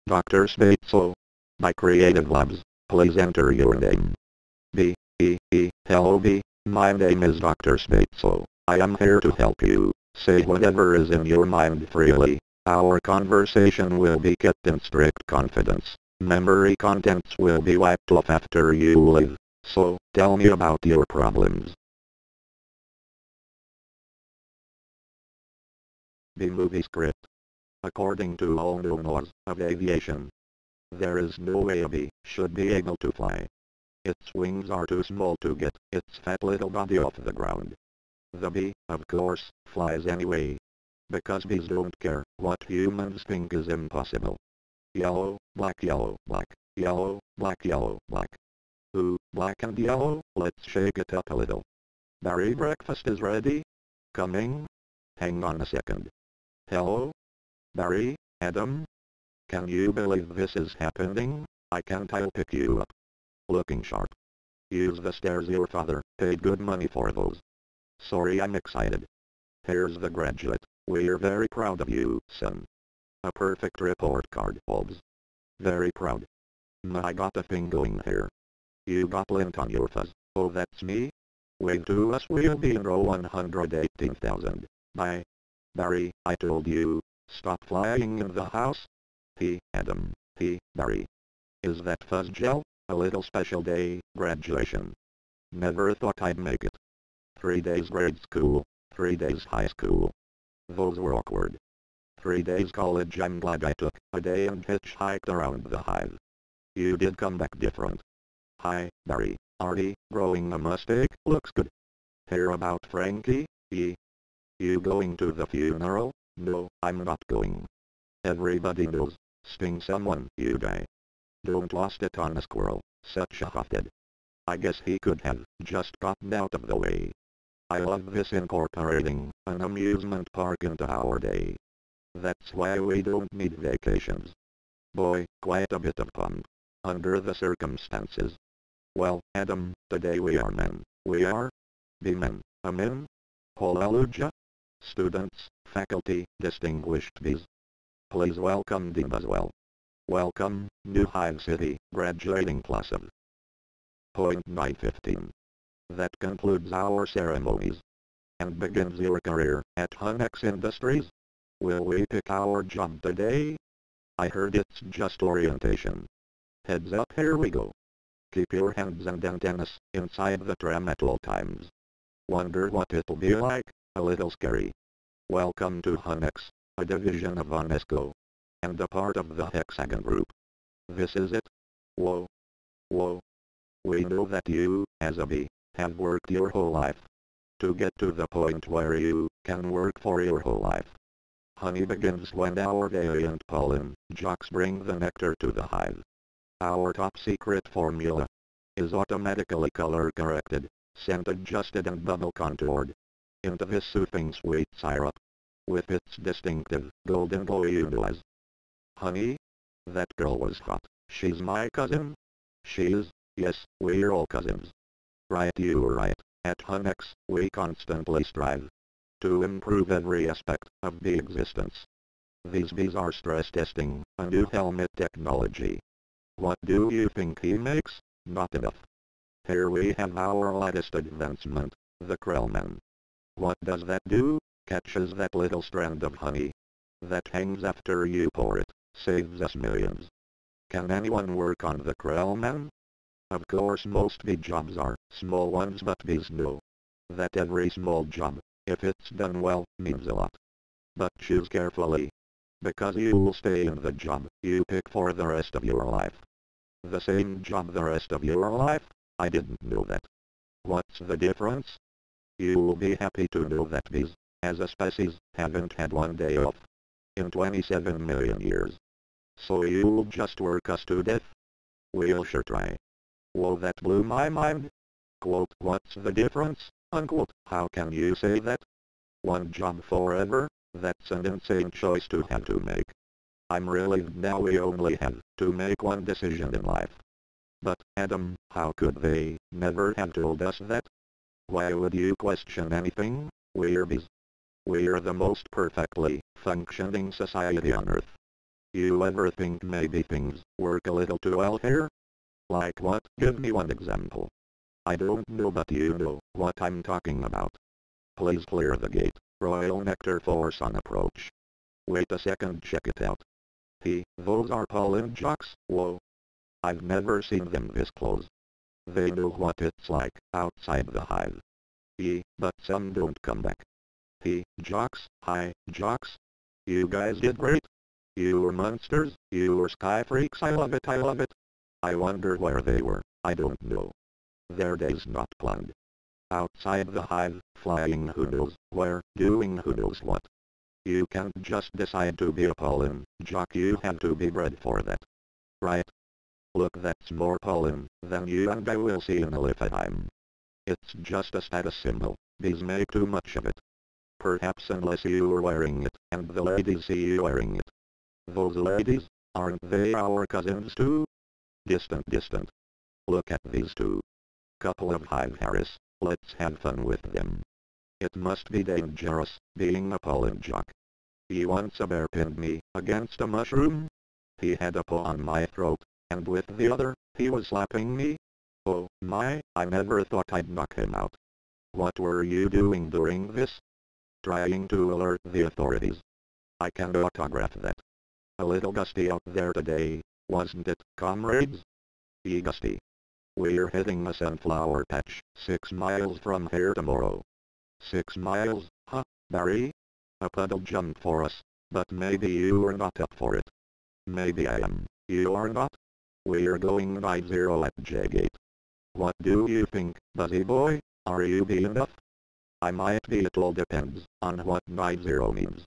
Dr. Spatzel. By Creative Labs. Please enter your name. Hello B. My name is Dr. Spatzel. I am here to help you. Say whatever is in your mind freely. Our conversation will be kept in strict confidence. Memory contents will be wiped off after you leave. So, tell me about your problems. The movie script. According to all known laws of aviation, there is no way a bee should be able to fly. Its wings are too small to get its fat little body off the ground. The bee, of course, flies anyway. Because bees don't care what humans think is impossible. Yellow, black, yellow, black, yellow, black, yellow, black. Ooh, black and yellow, let's shake it up a little. Barry, breakfast is ready? Coming? Hang on a second. Hello? Barry, Adam? Can you believe this is happening? I'll pick you up. Looking sharp. Use the stairs, your father paid good money for those. Sorry, I'm excited. Here's the graduate. We're very proud of you, son. A perfect report card, Hobbs. Very proud. I got a thing going here. You got lint on your fuzz. Oh, that's me? Wave to us, we'll be in row 118,000. Bye. Barry, I told you. Stop flying in the house. Adam. Barry. Is that fuzz gel? A little special day, graduation. Never thought I'd make it. 3 days grade school, 3 days high school. Those were awkward. 3 days college, I'm glad I took a day and hitchhiked around the hive. You did come back different. Hi, Barry. Artie, growing a mustache, looks good. Hear about Frankie? You going to the funeral? No, I'm not going. Everybody knows. Sting someone, you guy. Don't lost it on a squirrel, such a hothead. I guess he could have just gotten out of the way. I love this incorporating an amusement park into our day. That's why we don't need vacations. Boy, quite a bit of fun. Under the circumstances. Well, Adam, today we are men. We are? Be men. Amen? Hallelujah? Students, faculty, distinguished bees. Please welcome Dean Buswell. Welcome, New Hive City, graduating class of .915. That concludes our ceremonies. And begins your career at Hunex Industries. Will we pick our job today? I heard it's just orientation. Heads up, here we go. Keep your hands and antennas inside the tram at all times. Wonder what it'll be like? A little scary. Welcome to Hunex, a division of UNESCO. And a part of the Hexagon Group. This is it? Whoa. Whoa. We know that you, as a bee, have worked your whole life. To get to the point where you can work for your whole life. Honey begins when our valiant pollen jocks bring the nectar to the hive. Our top secret formula is automatically color corrected, scent adjusted and bubble contoured into this soothing sweet syrup. With its distinctive golden glow, you know as honey? That girl was hot. She's my cousin? She is? Yes, we're all cousins. Right, you were right. At Hunex, we constantly strive to improve every aspect of bee existence. These bees are stress testing a new helmet technology. What do you think he makes? Not enough. Here we have our latest advancement, the Krellman. What does that do? Catches that little strand of honey that hangs after you pour it, saves us millions. Can anyone work on the Krellman? Of course, most bee jobs are small ones, but bees know that every small job, if it's done well, means a lot. But choose carefully, because you will stay in the job you pick for the rest of your life. The same job the rest of your life? I didn't know that. What's the difference? You will be happy to know that bees, as a species, haven't had one day off in 27 million years. So you'll just work us to death? We'll sure try. Whoa, that blew my mind. Quote, what's the difference? Unquote, how can you say that? One job forever? That's an insane choice to have to make. I'm relieved now we only have to make one decision in life. But, Adam, how could they never have told us that? Why would you question anything? We're bees. We're the most perfectly functioning society on Earth. You ever think maybe things work a little too well here? Like what? Give me one example. I don't know, but you know what I'm talking about. Please clear the gate. Royal Nectar Force on approach. Wait a second, check it out. Those are pollen jocks? Whoa. I've never seen them this close. They know what it's like outside the hive. But some don't come back. Jocks, hi, jocks. You guys did great. You're monsters, you're sky freaks, I love it, I love it. I wonder where they were, I don't know. Their day's not planned. Outside the hive, flying who knows where, doing who knows what. You can't just decide to be a pollen jock, you have to be bred for that. Right? Look, that's more pollen than you and I will see in a lifetime. It's just a status symbol, bees make too much of it. Perhaps unless you're wearing it, and the ladies see you wearing it. Those ladies, aren't they our cousins too? Distant. Look at these two. Couple of hive hairs, let's have fun with them. It must be dangerous, being a pollen jock. Once a bear pinned me against a mushroom. He had a paw on my throat, and with the other, he was slapping me. Oh my, I never thought I'd knock him out. What were you doing during this? Trying to alert the authorities. I can autograph that. A little gusty out there today, wasn't it, comrades? Gusty. We're hitting a sunflower patch, 6 miles from here tomorrow. 6 miles, huh, Barry? A puddle jump for us, but maybe you are not up for it. Maybe I am, you are not? We're going 90 at J-Gate. What do you think, Buzzy boy, are you bee enough? I might be, it all depends on what 90 means.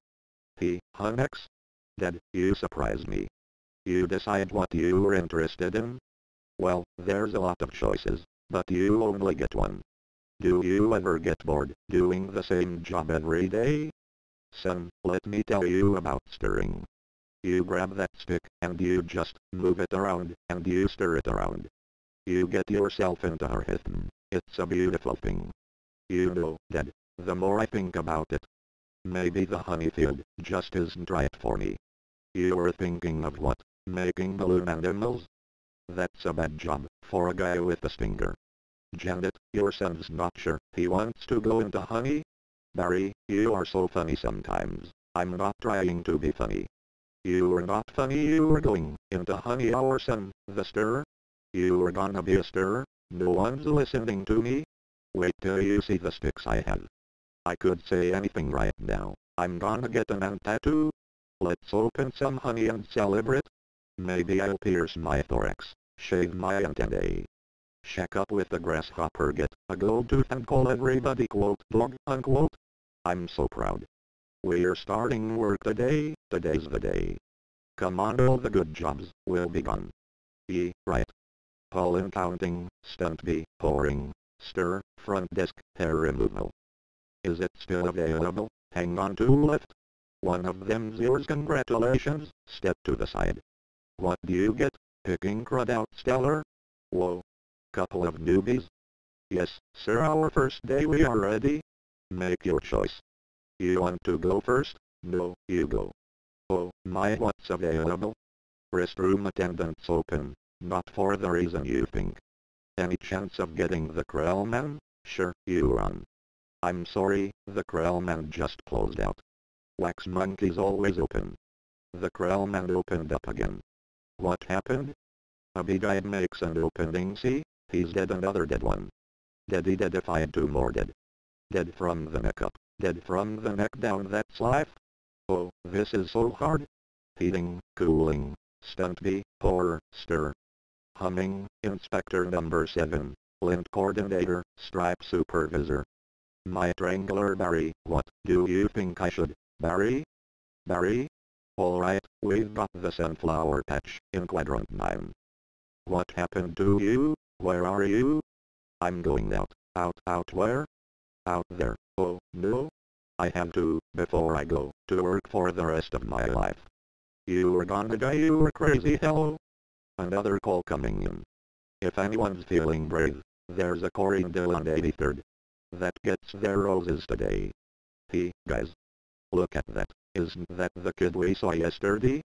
Hunnex? Dad, you surprise me. You decide what you're interested in? Well, there's a lot of choices, but you only get one. Do you ever get bored doing the same job every day? Son, let me tell you about stirring. You grab that stick and you just move it around and you stir it around. You get yourself into a rhythm. It's a beautiful thing. You know, Dad, the more I think about it, maybe the honey field just isn't right for me. You were thinking of what? Making balloon animals? That's a bad job for a guy with a stinger. Janet, your son's not sure he wants to go into honey? Barry, you are so funny sometimes. I'm not trying to be funny. You're not funny, you're going into honey, our son, the stirrer? You're gonna be a stirrer? No one's listening to me? Wait till you see the sticks I have. I could say anything right now. I'm gonna get an ant tattoo. Let's open some honey and celebrate. Maybe I'll pierce my thorax, shave my antennae, shack up with a grasshopper, get a gold tooth and call everybody quote blog unquote. I'm so proud. We're starting work today, today's the day. Come on, all the good jobs will be gone. Right. Pollen counting, stunt bee, pouring, stir, front desk, hair removal. Is it still available? Hang on to left. One of them's yours, congratulations, step to the side. What do you get? Picking crud out stellar? Whoa. Couple of newbies? Yes, sir, our first day, we are ready. Make your choice. You want to go first? No, you go. Oh my, what's available? Restroom attendants open, not for the reason you think. Any chance of getting the Krellman? Sure, you run. I'm sorry, the Krellman just closed out. Wax monkey's always open. The Krellman opened up again. What happened? A big guy makes an opening, see? He's dead, another dead one. Deady deadified, 2 more dead. Dead from the neck up, dead from the neck down, that's life. Oh, this is so hard. Heating, cooling, stunt bee, pour, stir. Humming, inspector number 7, lint coordinator, stripe supervisor. My triangular Barry, what do you think I should, Barry? Barry? Alright, we've got the sunflower patch in quadrant 9. What happened to you? Where are you? I'm going out where? Out there. Oh, no. I have to, before I go to work for the rest of my life. You were gonna die, you were crazy, hello? Another call coming in. If anyone's feeling brave, there's a Corindale on 83rd. That gets their roses today. Guys. Look at that. Isn't that the kid we saw yesterday?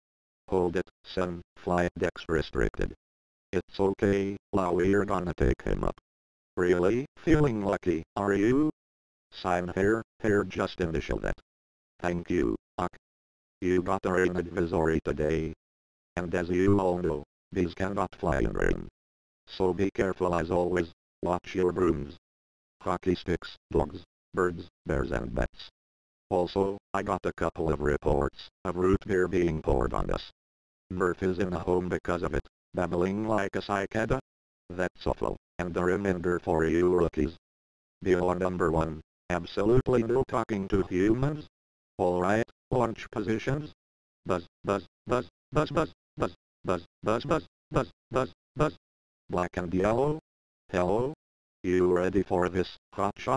Hold it, son, flight decks restricted. It's okay, Lau, we're gonna take him up. Really? Feeling lucky, are you? Sign here just initial that. Thank you, Uck. You got a rain advisory today. And as you all know, bees cannot fly in rain. So be careful as always, watch your brooms. Hockey sticks, dogs, birds, bears and bats. Also, I got a couple of reports of root beer being poured on us. Murph is in a home because of it, babbling like a cicada. That's awful, and a reminder for you rookies. Bill number 1, absolutely no talking to humans. Alright, launch positions. Buzz, buzz, buzz, buzz, buzz, buzz, buzz, buzz, buzz, buzz, buzz, buzz. Black and yellow. Hello? You ready for this, hotshot?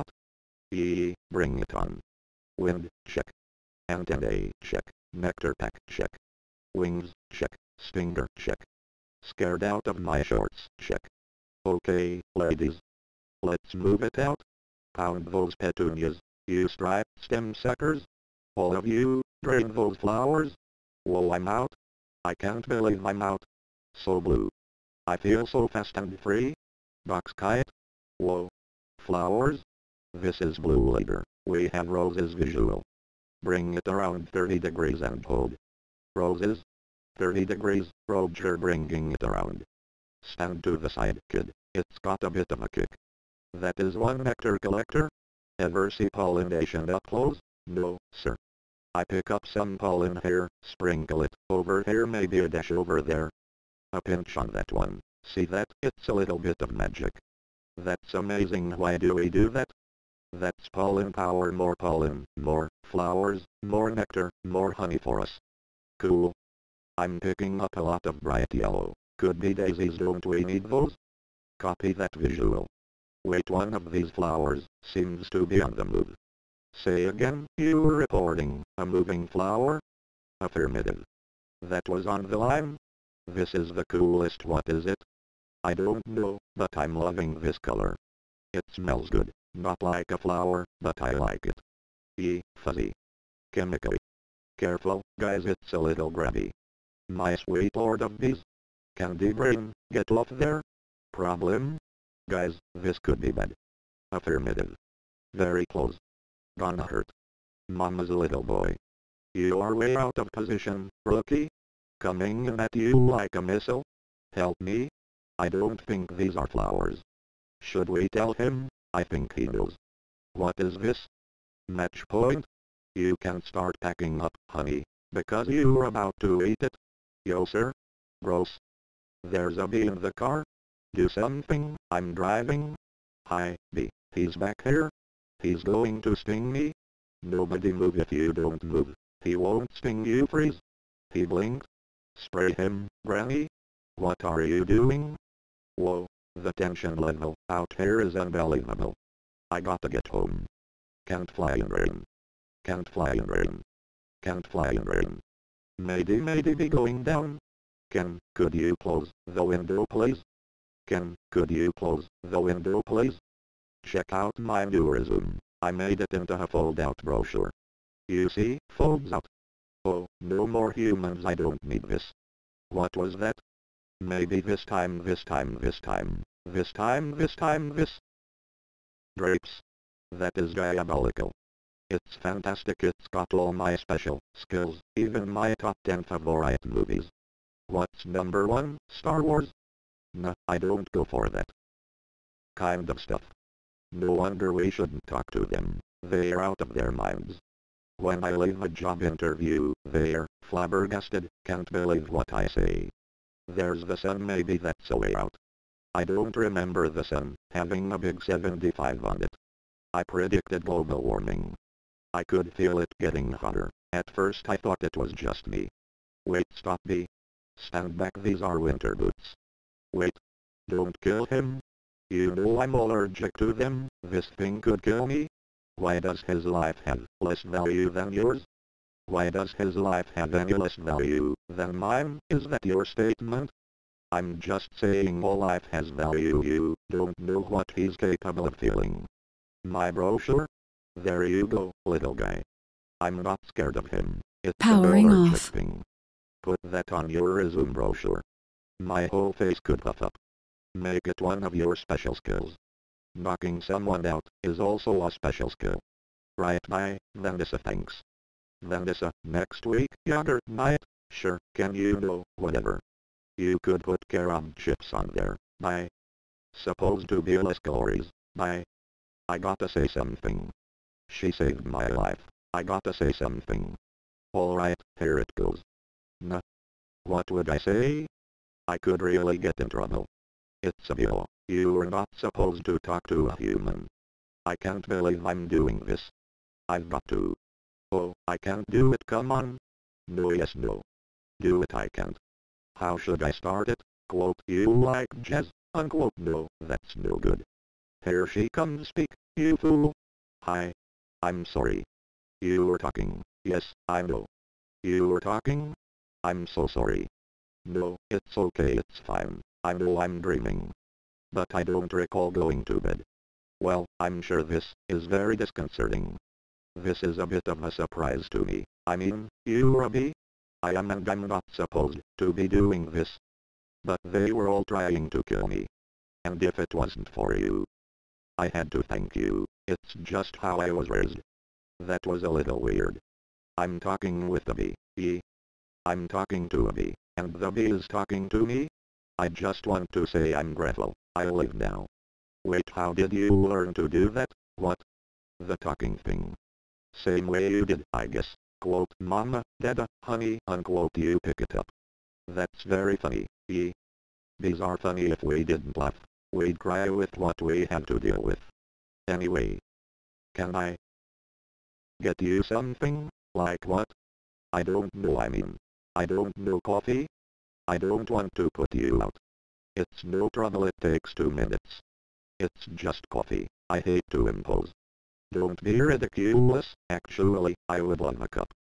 Bring it on. Wind, check. Antennae, check. Nectar pack, check. Wings, check. Stinger, check. Scared out of my shorts, check. Okay, ladies. Let's move it out. Pound those petunias, you striped stem suckers. All of you, drain those flowers. Whoa, I'm out. I can't believe I'm out. So blue. I feel so fast and free. Box kite. Whoa. Flowers. This is blue later. We have roses visual. Bring it around 30 degrees and hold. Roses. 30 degrees, Roger bringing it around. Stand to the side, kid. It's got a bit of a kick. That is one nectar collector. Ever see pollination up close? No, sir. I pick up some pollen here, sprinkle it over here, maybe a dash over there. A pinch on that one. See that? It's a little bit of magic. That's amazing. Why do we do that? That's pollen power. More pollen, more flowers, more nectar, more honey for us. Cool. I'm picking up a lot of bright yellow. Could be daisies, don't we need those? Copy that visual. Wait, one of these flowers seems to be on the move. Say again, you were reporting a moving flower? Affirmative. That was on the line? This is the coolest. What is it? I don't know, but I'm loving this color. It smells good, not like a flower, but I like it. Fuzzy. Chemically. Careful, guys, it's a little grabby. My sweet lord of bees. Candy brain, get off there. Problem? Guys, this could be bad. Affirmative. Very close. Gonna hurt. Mama's little boy. You are way out of position, rookie. Coming in at you like a missile. Help me. I don't think these are flowers. Should we tell him? I think he knows. What is this? Match point? You can start packing up, honey, because you're about to eat it. Yo, sir. Gross. There's a bee in the car. Do something, I'm driving. Hi, bee. He's back here. He's going to sting me. Nobody move. If you don't move, he won't sting you. Freeze. He blinked. Spray him, Granny. What are you doing? Whoa, the tension level out here is unbelievable. I gotta get home. Can't fly in rain. Can't fly in rain. Can't fly in rain. Maybe be going down. Could you close the window please? Could you close the window please? Check out my new resume. I made it into a fold-out brochure. You see, folds out. Oh, no more humans, I don't need this. What was that? Maybe this time. Grapes. That is diabolical. It's fantastic. It's got all my special skills, even my top 10 favorite movies. What's number 1? Star Wars? Nah, I don't go for that kind of stuff. No wonder we shouldn't talk to them. They're out of their minds. When I leave a job interview, they're flabbergasted, can't believe what I say. There's the sun, maybe that's a way out. I don't remember the sun having a big 75 on it. I predicted global warming. I could feel it getting hotter. At first I thought it was just me. Wait, stop me. Stand back, these are winter boots. Wait. Don't kill him. You know I'm allergic to them. This thing could kill me. Why does his life have less value than yours? Why does his life have any less value than mine? Is that your statement? I'm just saying all life has value. You don't know what he's capable of feeling. My brochure? There you go, little guy. I'm not scared of him. It's an Powering allergic off. thing. Put that on your resume brochure. My whole face could puff up. Make it one of your special skills. Knocking someone out is also a special skill. Right, bye, Vanessa, thanks. Vanessa, next week, yogurt night? Sure, can you do whatever? You could put carob chips on there. Bye. Supposed to be less calories. Bye. I gotta say something. She saved my life. I gotta say something. Alright, here it goes. Nah. What would I say? I could really get in trouble. It's a deal. You are not supposed to talk to a human. I can't believe I'm doing this. I've got to. Oh, I can't do it, come on. No, yes, no. Do it, I can't. How should I start it? Quote, you like jazz? Unquote, no, that's no good. Here she comes, speak, you fool. Hi. I'm sorry. You were talking. Yes, I know. You were talking? I'm so sorry. No, it's okay, it's fine. I know I'm dreaming. But I don't recall going to bed. Well, I'm sure this is very disconcerting. This is a bit of a surprise to me. I mean, you are a bee? I am, and I'm not supposed to be doing this. But they were all trying to kill me. And if it wasn't for you, I had to thank you. It's just how I was raised. That was a little weird. I'm talking with the bee. I'm talking to a bee, and the bee is talking to me? I just want to say I'm grateful. I live now. Wait, how did you learn to do that? What? The talking thing. Same way you did, I guess. Quote, Mama, Dada, honey, unquote, you pick it up. That's very funny. Bees are funny. If we didn't laugh, we'd cry with what we have to deal with. Anyway. Can I get you something? Like what? I don't know, I mean. I don't know, coffee? I don't want to put you out. It's no trouble, it takes 2 minutes. It's just coffee. I hate to impose. Don't be ridiculous. Actually, I would love a cup.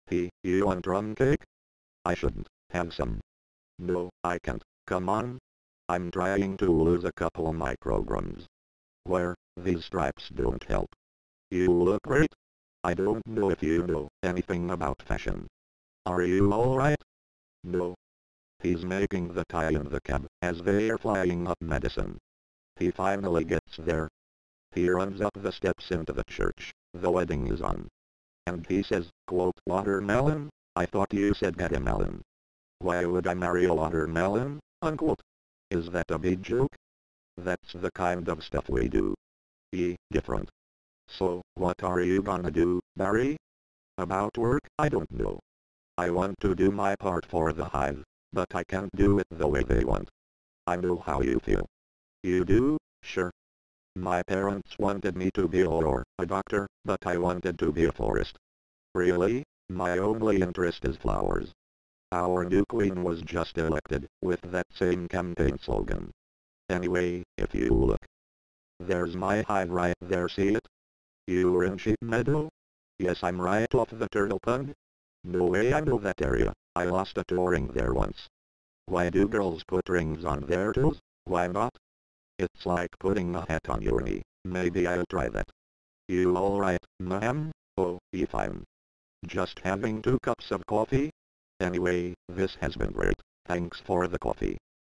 You want rum cake? I shouldn't have some. No, I can't. Come on. I'm trying to lose a couple micrograms. Where, these stripes don't help. You look great. I don't know if you know anything about fashion. Are you alright? No. He's making the tie in the cab as they're flying up Madison. He finally gets there. He runs up the steps into the church. The wedding is on. And he says, quote, watermelon? I thought you said watermelon. Why would I marry a watermelon? Unquote. Is that a big joke? That's the kind of stuff we do. Different. So, what are you gonna do, Barry? About work? I don't know. I want to do my part for the hive, but I can't do it the way they want. I know how you feel. You do? Sure. My parents wanted me to be a doctor, but I wanted to be a florist. Really? My only interest is flowers. Our new queen was just elected, with that same campaign slogan. Anyway, if you look. There's my hive right there, see it? You're in Sheep Meadow? Yes, I'm right off the Turtle Pond. No way, I know that area. I lost a touring there once. Why do girls put rings on their toes? Why not? It's like putting a hat on your knee. Maybe I'll try that. You alright, ma'am? Oh, fine. Just having 2 cups of coffee? Anyway, this has been great. Thanks for the coffee.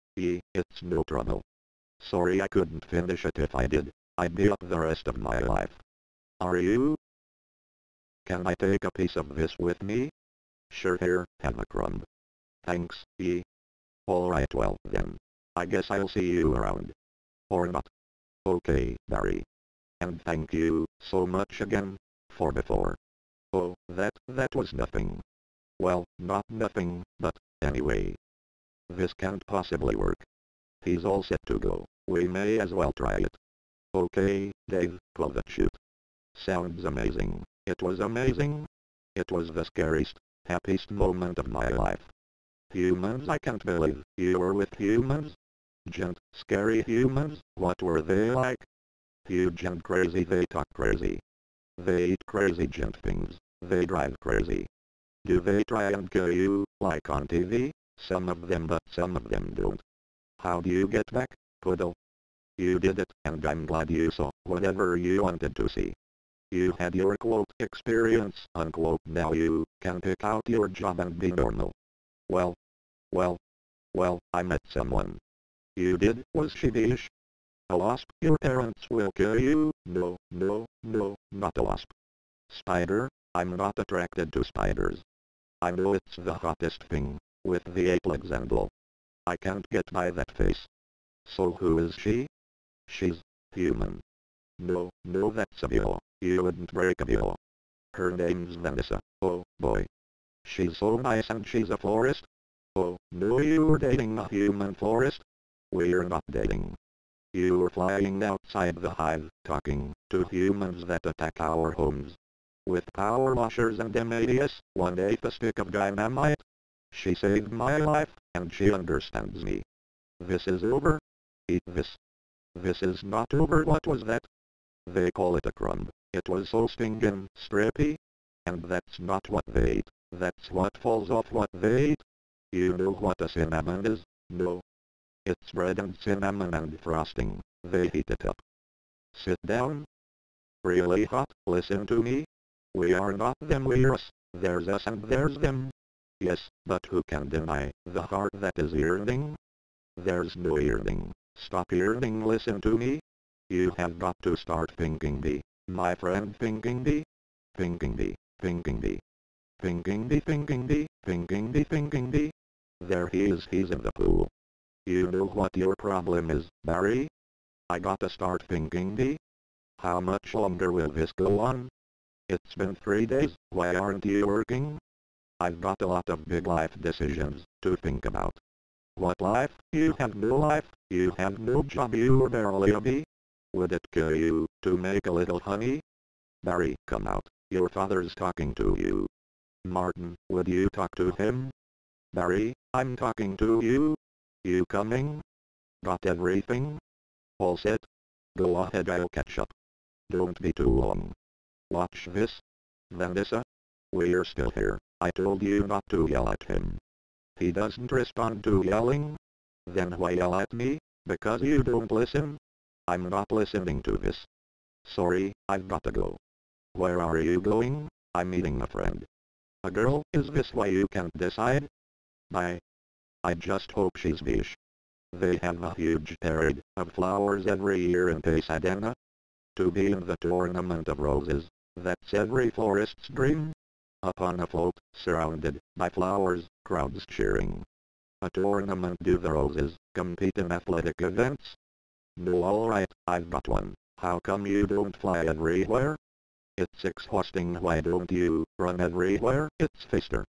It's no trouble. Sorry I couldn't finish it. If I did, I'd be up the rest of my life. Are you? Can I take a piece of this with me? Sure, here, have a crumb. Thanks, Alright, well then. I guess I'll see you around. Or not. Okay, Barry. And thank you, so much again, for before. Oh, that was nothing. Well, not nothing, but, anyway. This can't possibly work. He's all set to go. We may as well try it. Okay, Dave, pull the chute. Sounds amazing. It was amazing. It was the scariest, happiest moment of my life. Humans, I can't believe you were with humans. Giant, scary humans, what were they like? Huge and crazy, they talk crazy. They eat crazy giant things, they drive crazy. Do they try and kill you, like on TV? Some of them, but some of them don't. How do you get back, Poodle? You did it, and I'm glad you saw whatever you wanted to see. You had your quote experience, unquote. Now you can pick out your job and be normal. Well, well, well, I met someone. You did? Was she beige? A wasp? Your parents will kill you? No, no, no, not a wasp. Spider? I'm not attracted to spiders. I know it's the hottest thing, with the 8 legs and all. I can't get by that face. So who is she? She's human. No, no, that's a bill. You wouldn't break a bill. Her name's Vanessa. Oh, boy. She's so nice and she's a florist. Oh, no, you're dating a human florist? We're not dating. You're flying outside the hive, talking to humans that attack our homes. With power washers and M80s, 1/8 a stick of dynamite. She saved my life, and she understands me. This is over. Eat this. This is not over. What was that? They call it a crumb. It was so stinging, strippy. And that's not what they ate. That's what falls off what they ate. You know what a cinnamon is? No. It's bread and cinnamon and frosting. They heat it up. Sit down. Really hot? Listen to me. We are not them, we're us. There's us and there's them. Yes, but who can deny the heart that is yearning? There's no yearning. Stop yearning, listen to me. You have got to start thinking me, my friend, thinking me. Thinking me, thinking me. Thinking me, thinking me, thinking me, thinking me. There he is, he's in the pool. You know what your problem is, Barry? I gotta start thinking me. How much longer will this go on? It's been 3 days, why aren't you working? I've got a lot of big life decisions to think about. What life? You have no life, you have no job, you're barely a bee. Would it kill you to make a little honey? Barry, come out, your father's talking to you. Martin, would you talk to him? Barry, I'm talking to you. You coming? Got everything? All set? Go ahead, I'll catch up. Don't be too long. Watch this. Vanessa? We're still here. I told you not to yell at him. He doesn't respond to yelling? Then why yell at me? Because you don't listen? I'm not listening to this. Sorry, I've got to go. Where are you going? I'm meeting a friend. A girl? Is this why you can't decide? Bye. I just hope she's beige. They have a huge parade of flowers every year in Pasadena. To be in the Tournament of Roses, that's every florist's dream. Up on a float, surrounded by flowers, crowds cheering. A tournament. Do the roses compete in athletic events? No, alright, I've got one. How come you don't fly everywhere? It's exhausting. Why don't you run everywhere? It's faster.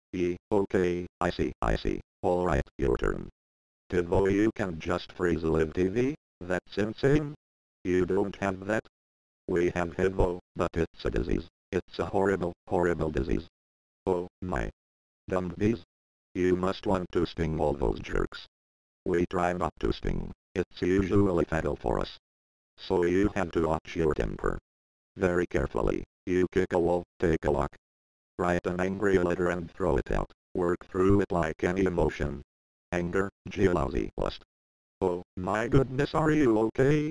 Okay, I see. Alright, your turn. Tivo, you can just freeze live TV? That's insane. You don't have that? We have HIV, but it's a disease. It's a horrible, horrible disease. Oh my. Dumb bees. You must want to sting all those jerks. We try not to sting. It's usually fatal for us. So you have to watch your temper. Very carefully. You kick a wall, take a walk. Write an angry letter and throw it out. Work through it like any emotion. Anger, jealousy, lust. Oh my goodness, are you okay?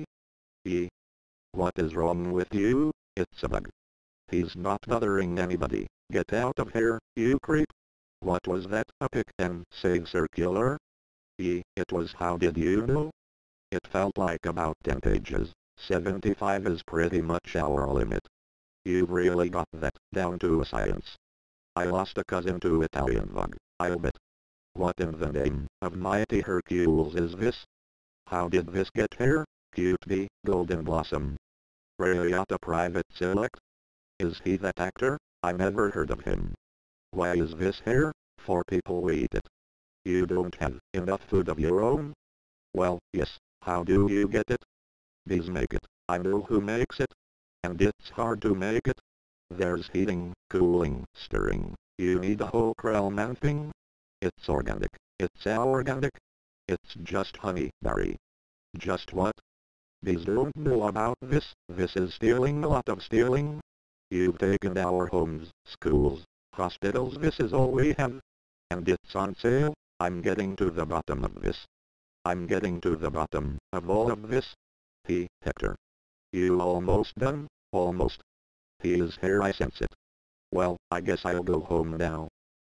What is wrong with you? It's a bug. He's not bothering anybody. Get out of here, you creep. What was that? A pick and save circular? It was. How did you know? It felt like about 10 pages. 75 is pretty much our limit. You've really got that down to a science. I lost a cousin to Italian bug, I'll bet. What in the name of mighty Hercules is this? How did this get here? Cute bee, Golden Blossom. Rayata Private Select? Is he that actor? I never heard of him. Why is this here? For people we eat it. You don't have enough food of your own? Well, yes, how do you get it? Bees make it. I know who makes it. And it's hard to make it. There's heating, cooling, stirring. You need a whole Krellman thing. It's organic. It's organic. It's just honey, Barry. Just what? Bees don't know about this. This is stealing, a lot of stealing. You've taken our homes, schools, hospitals. This is all we have. And it's on sale. I'm getting to the bottom of this. I'm getting to the bottom of all of this. Hector. You almost done? Almost. He is here, I sense it. Well, I guess I'll go home now.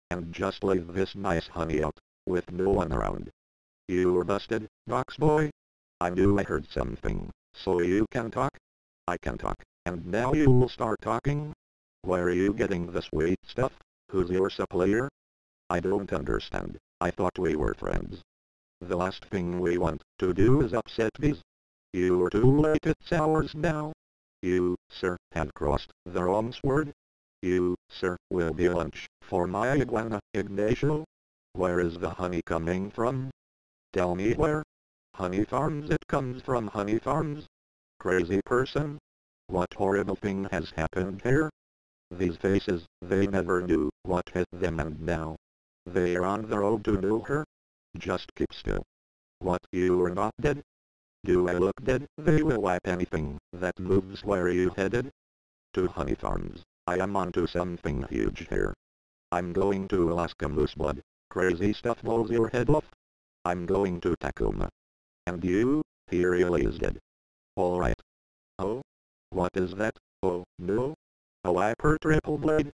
and just leave this nice honey out, with no one around. You were busted, box boy? I knew I heard something. So you can talk? I can talk, and now you will start talking? Where are you getting the sweet stuff? Who's your supplier? I don't understand. I thought we were friends. The last thing we want to do is upset these. You're too late, it's ours now. You, sir, have crossed the wrong sword. You, sir, will be lunch for my iguana, Ignacio. Where is the honey coming from? Tell me where. Honey farms, it comes from honey farms. Crazy person. What horrible thing has happened here? These faces, they never knew what hit them, and now they are on the road to know her. Just keep still. What, you are not dead? Do I look dead? They will wipe anything that moves. Where are you headed? To honey farms. I am onto something huge here. I'm going to Alaska moose blood. Crazy stuff blows your head off. I'm going to Tacoma. And you, he really is dead. Alright. Oh? What is that? Oh, no? A wiper triple blade?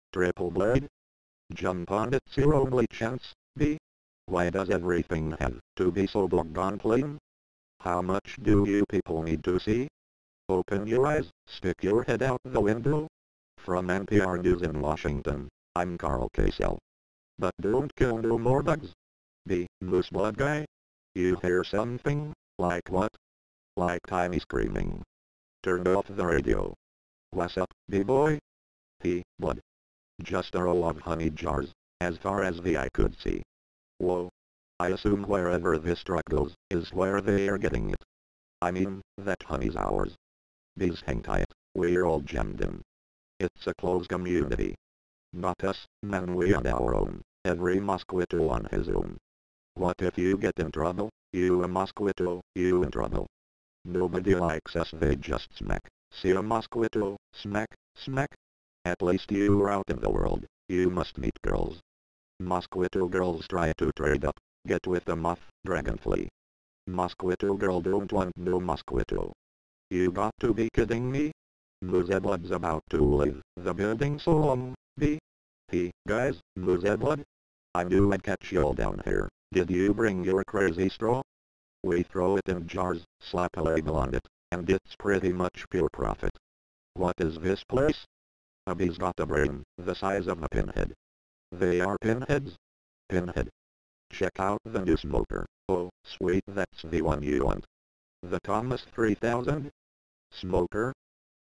Jump on, it's your only chance, B. Why does everything have to be so doggone plain? How much do you people need to see? Open your eyes, stick your head out the window. From NPR News in Washington, I'm Carl Kasell. But don't kill no more bugs. B. Moose blood guy? You hear something? Like what? Like tiny screaming. Turn off the radio. What's up, B-boy? P. Blood. Just a row of honey jars, as far as the eye could see. Whoa. I assume wherever this truck goes, is where they are getting it. I mean, that honey's ours. Bees hang tight, we're all jammed in. It's a closed community. Not us, man, we on our own, every mosquito on his own. What if you get in trouble, you a mosquito, you in trouble. Nobody likes us, they just smack. See a mosquito, smack, smack. At least you are out in the world, you must meet girls. Mosquito girls try to trade up, get with a moth, dragonfly. Mosquito girl don't want no mosquito. You got to be kidding me? Mooseblood's about to leave the building, so long, B. Hey, guys, Mooseblood? I knew I'd catch y'all down here. Did you bring your crazy straw? We throw it in jars, slap a label on it, and it's pretty much pure profit. What is this place? A bee's got a brain, the size of a pinhead. They are pinheads? Pinhead. Check out the new smoker. Oh, sweet, that's the one you want. The Thomas 3000? Smoker?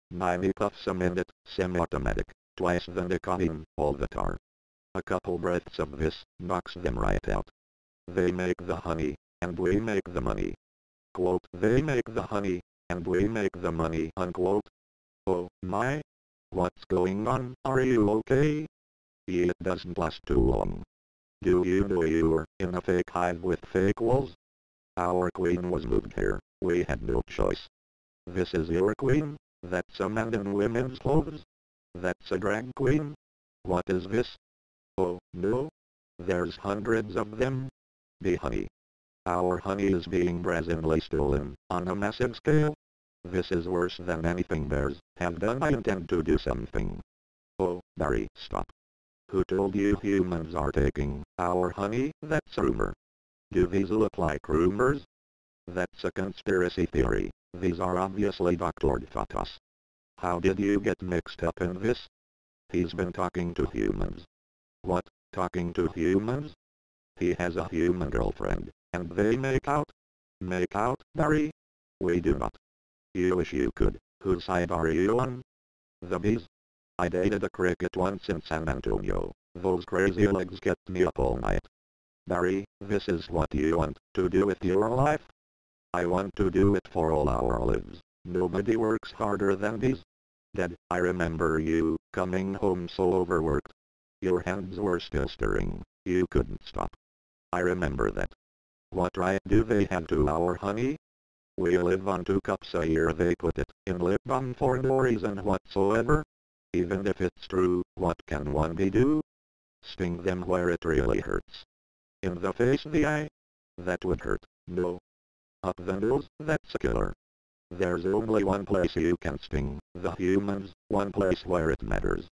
90 puffs a minute, semi-automatic, twice the nicotine, all the tar. A couple breaths of this, knocks them right out. They make the honey, and we make the money. Quote, they make the honey, and we make the money, unquote. Oh, my. What's going on? Are you okay? It doesn't last too long. Do you know you're in a fake hive with fake walls? Our queen was moved here, we had no choice. This is your queen? That's a man in women's clothes? That's a drag queen? What is this? Oh, no? There's hundreds of them? Bee honey. Our honey is being brazenly stolen, on a massive scale. This is worse than anything bears have done. I intend to do something. Oh, Barry, stop. Who told you humans are taking our honey? That's a rumor. Do these look like rumors? That's a conspiracy theory. These are obviously Dr. Fatos. How did you get mixed up in this? He's been talking to humans. What, talking to humans? He has a human girlfriend, and they make out? Make out, Barry? We do not. You wish you could. Whose side are you on? The bees? I dated a cricket once in San Antonio. Those crazy legs kept me up all night. Barry, this is what you want to do with your life? I want to do it for all our lives. Nobody works harder than bees. Dad, I remember you coming home so overworked. Your hands were still stirring. You couldn't stop. I remember that. What right do they have to our honey? We live on 2 cups a year. They put it in lip balm for no reason whatsoever. Even if it's true, what can one do? Sting them where it really hurts. In the face, the eye? That would hurt, no. Up the nose, that's a killer. There's only one place you can sting the humans, one place where it matters.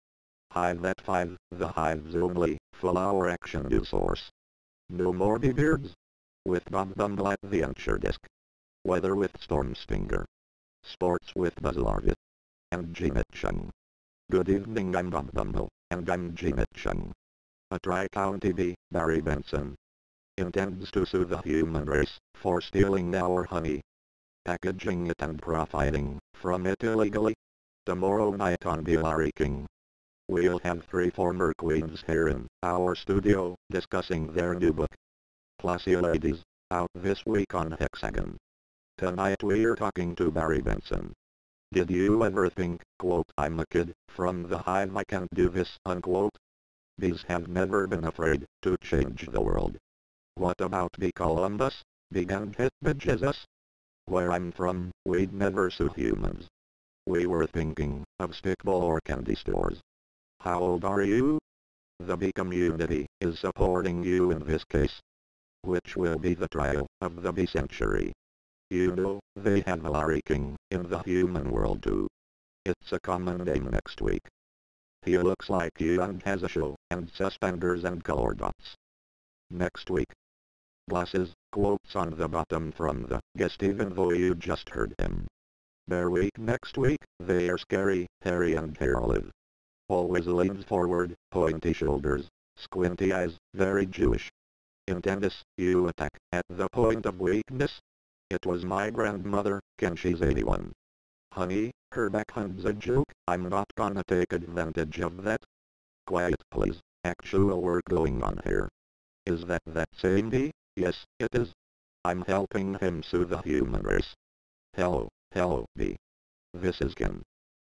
Hive at 5, the Hive's only full-hour action news source. No more beards. With Bob Bumble at the anchor desk. Weather with Storm Stinger. Sports with Buzz Larvit. And Jeanette Chung. Good evening, I'm Bob Bumble, and I'm Jeanette Chung. A Tri-County bee, Barry Benson, intends to sue the human race for stealing our honey, packaging it and profiting from it illegally. Tomorrow night on The Larry King, we'll have 3 former queens here in our studio discussing their new book, Classy Ladies, out this week on Hexagon. Tonight we're talking to Barry Benson. Did you ever think, quote, I'm a kid from the Hive, I can't do this, unquote? Bees have never been afraid to change the world. What about Bee Columbus, Big and Hit Jesus? Where I'm from, we'd never sue humans. We were thinking of stickball or candy stores. How old are you? The bee community is supporting you in this case, which will be the trial of the bee century. You know, they have a Larry King in the human world too. It's a common name next week. He looks like you and has a show, and suspenders and color dots. Next week. Glasses, quotes on the bottom from the guest even though you just heard him. Bear week next week, they are scary, hairy and hair-olive. Always leans forward, pointy shoulders, squinty eyes, very Jewish. In tennis, you attack at the point of weakness. It was my grandmother, Ken, she's 81. Honey, her backhand's a joke, I'm not gonna take advantage of that. Quiet please, actual work going on here. Is that same bee? Yes, it is. I'm helping him sue the human race. Hello, bee. This is Ken.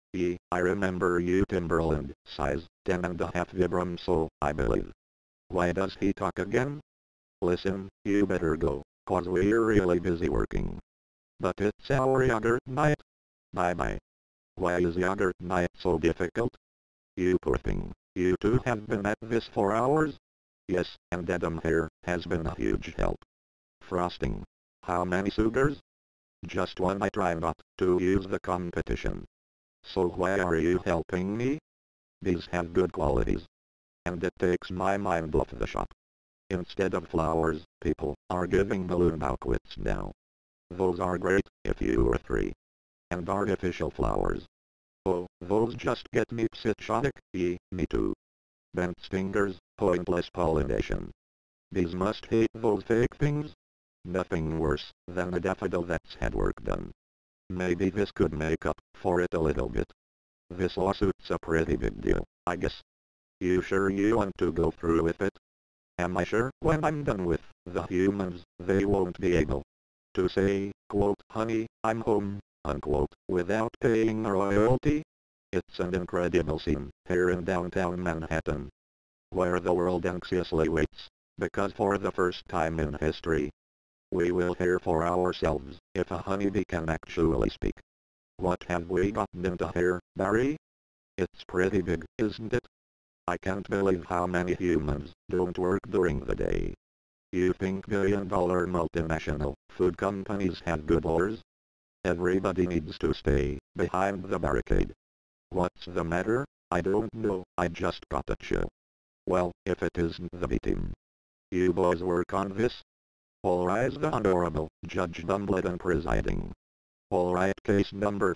I remember you, Timberland, size 10.5 Vibram Soul, I believe. Why does he talk again? Listen, you better go, cause we're really busy working. But it's our yogurt night. Bye-bye. Why is yogurt night so difficult? You poor thing, you two have been at this for hours? Yes, and Adam here has been a huge help. Frosting. How many sugars? Just one. I try not to use the competition. So why are you helping me? These have good qualities. And it takes my mind off the shop. Instead of flowers, people are giving balloon bouquets now. Those are great, if you were 3. And artificial flowers. Oh, those just get me psychotic, me too. Bent stingers, pointless pollination. Bees must hate those fake things. Nothing worse than a daffodil that's had work done. Maybe this could make up for it a little bit. This lawsuit's a pretty big deal, I guess. You sure you want to go through with it? Am I sure when I'm done with the humans, they won't be able to say, quote, honey, I'm home, unquote, without paying a royalty? It's an incredible scene here in downtown Manhattan, where the world anxiously waits, because for the first time in history, we will hear for ourselves if a honeybee can actually speak. What have we gotten into here, Barry? It's pretty big, isn't it? I can't believe how many humans don't work during the day. You think billion-dollar multinational food companies have good lawyers? Everybody needs to stay behind the barricade. What's the matter? I don't know, I just got a chill. Well, if it isn't the B team. You boys work on this? All rise, the Honorable Judge Dumbledon presiding. All right, case number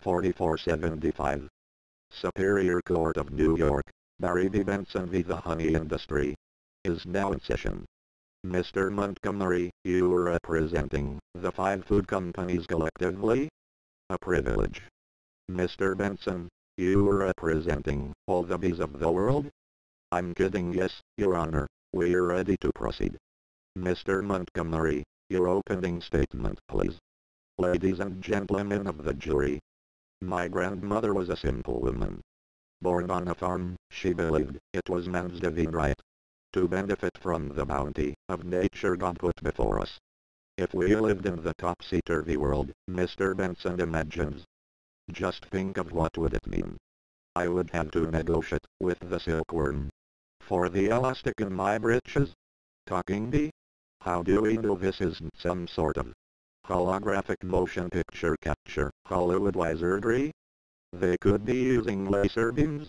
4475. Superior Court of New York, Barry B. Benson v. the honey industry, is now in session. Mr. Montgomery, you are representing the 5 food companies collectively? A privilege. Mr. Benson, you are representing all the bees of the world? I'm kidding, yes, Your Honor, we're ready to proceed. Mr. Montgomery, your opening statement please. Ladies and gentlemen of the jury. My grandmother was a simple woman. Born on a farm, she believed it was man's divine right to benefit from the bounty of nature God put before us. If we lived in the topsy-turvy world Mr. Benson imagines, just think of what would it mean. I would have to negotiate with the silkworm for the elastic in my breeches. Talking bee? How do we know this isn't some sort of holographic motion picture capture, Hollywood wizardry? They could be using laser beams.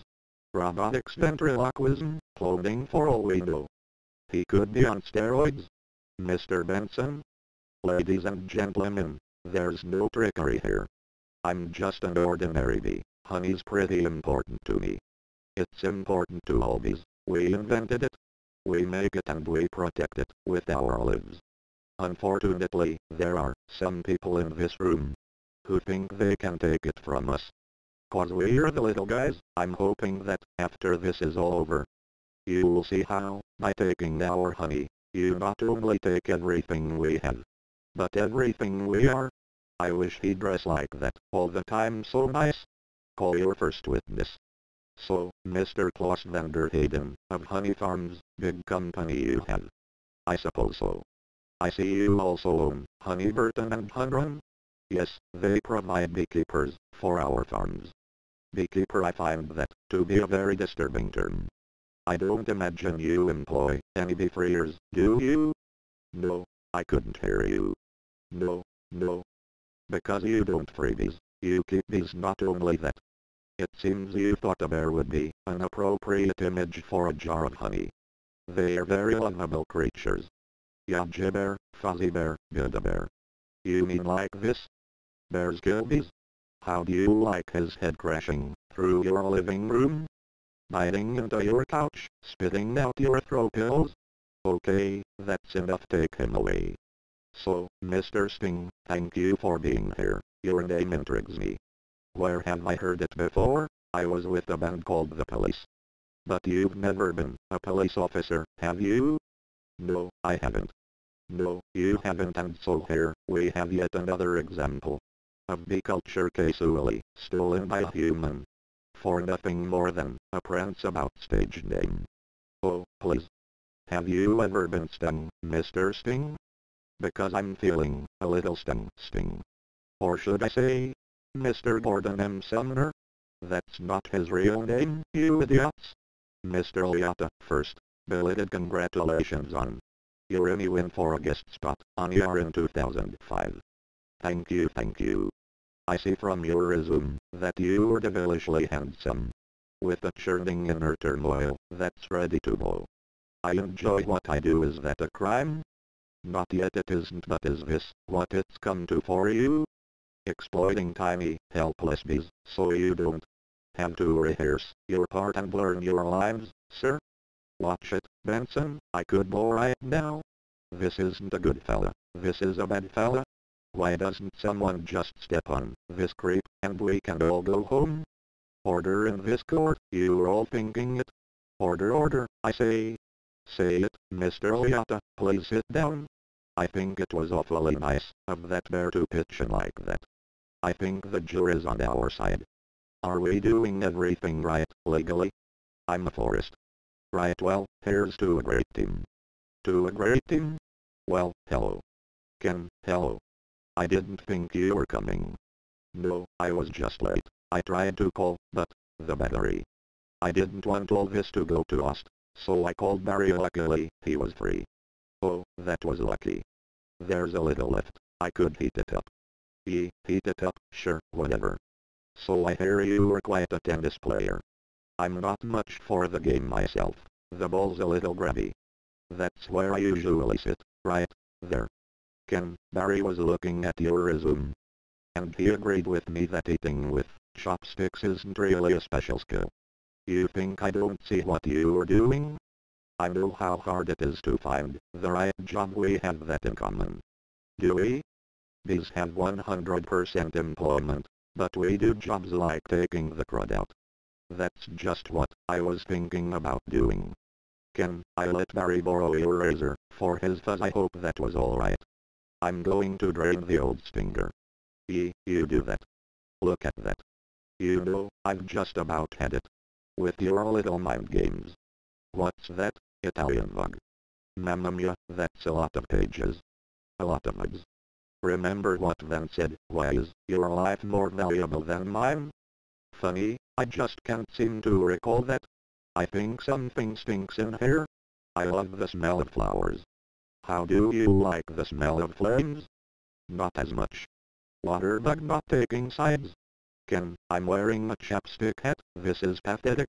robotics, ventriloquism, cloning for all we know. He could be on steroids. Mr. Benson? Ladies and gentlemen, there's no trickery here. I'm just an ordinary bee. Honey's pretty important to me. It's important to all bees. We invented it. We make it and we protect it with our lives. Unfortunately, there are some people in this room who think they can take it from us. 'Cause we're the little guys. I'm hoping that after this is all over, you'll see how, by taking our honey, you not only take everything we have, but everything we are. I wish he'd dress like that all the time, so nice. Call your first witness. So, Mr. Klaus Vanderheyden, of Honey Farms, big company you have. I suppose so. I see you also own Honey Burton and Hundrum? Yes, they provide beekeepers for our farms. Beekeeper, I find that to be a very disturbing term. I don't imagine you employ any bee freers, do you? No, I couldn't hear you. No, no. Because you don't free bees, you keep bees. Not only that. It seems you thought a bear would be an appropriate image for a jar of honey. They are very lovable creatures. Yaji bear, fuzzy bear, Buddha bear. You mean like this? Bears kill bees? How do you like his head crashing through your living room? Biting into your couch, spitting out your throw pills? Okay, that's enough, take him away. So, Mr. Sting, thank you for being here. Your name intrigues me. Where have I heard it before? I was with a band called The Police. But you've never been a police officer, have you? No, I haven't. No, you haven't, and so here we have yet another example of bee culture casually stolen by a human for nothing more than a prance about stage name. Oh, please. Have you ever been stung, Mr. Sting? Because I'm feeling a little sting. Or should I say, Mr. Gordon M. Sumner? That's not his real name, you idiots. Mr. Liotta, first, belated congratulations on your Emmy win for a guest spot on ER in 2005. Thank you. I see from your resume that you were devilishly handsome, with a churning inner turmoil that's ready to blow. I enjoy what I do. Is that a crime? Not yet, it isn't, but is this what it's come to for you? Exploiting tiny, helpless bees, so you don't have to rehearse your part and learn your lines, sir? Watch it, Benson, I could blow right now. This isn't a good fella, this is a bad fella. Why doesn't someone just step on this creep, and we can all go home? Order in this court, you're all thinking it. Order, I say. Say it, Mr. Liotta, please sit down. I think it was awfully nice of that bear to pitch in like that. I think the jury's on our side. Are we doing everything right, legally? I'm a forest. Right, well, here's to a great team. To a great team? Well, hello. Ken, hello. I didn't think you were coming. No, I was just late. I tried to call, but the battery. I didn't want all this to go to waste, so I called Barry. Luckily, he was free. Oh, that was lucky. There's a little left. I could heat it up. Heat it up, sure, whatever. So I hear you were quite a tennis player. I'm not much for the game myself. The ball's a little grabby. That's where I usually sit, right there. Ken, Barry was looking at your resume. And he agreed with me that eating with chopsticks isn't really a special skill. You think I don't see what you're doing? I know how hard it is to find the right job. We have that in common. Do we? Bees have 100% employment, but we do jobs like taking the crud out. That's just what I was thinking about doing. Can I let Barry borrow your razor for his fuzz? I hope that was alright. I'm going to drain the old stinger. You do that. Look at that. You know, I've just about had it with your little mind games. What's that? Italian bug. Mamma mia, that's a lot of pages. A lot of bugs. Remember what Van said, why is your life more valuable than mine? Funny, I just can't seem to recall that. I think something stinks in here. I love the smell of flowers. How do you like the smell of flames? Not as much. Water bug not taking sides. Ken, I'm wearing a chapstick hat, this is pathetic.